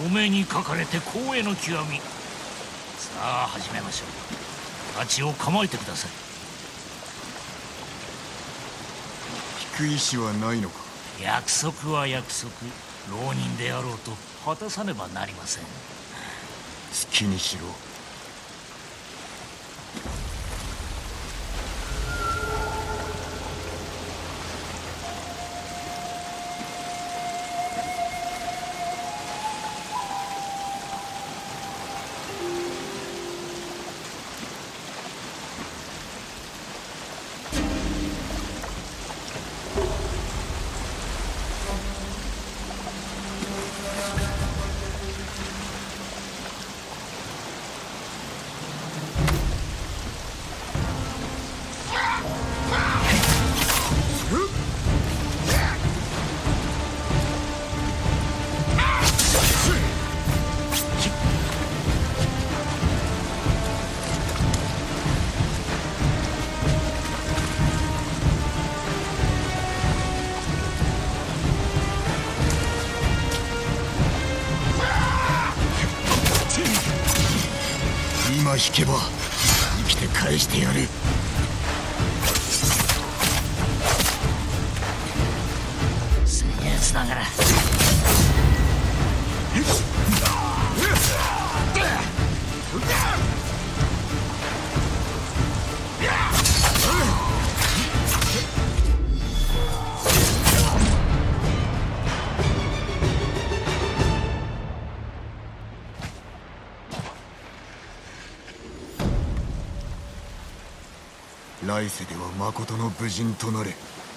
お目にかかれて光栄の極み。さあ始めましょう。太刀を構えてください。 引く意思はないのか。 約束は約束。浪人であろうと果たさねばなりません。 好きにしろ。今引けば生きて返してやる。 僭越ながら来世では誠の武人となれ。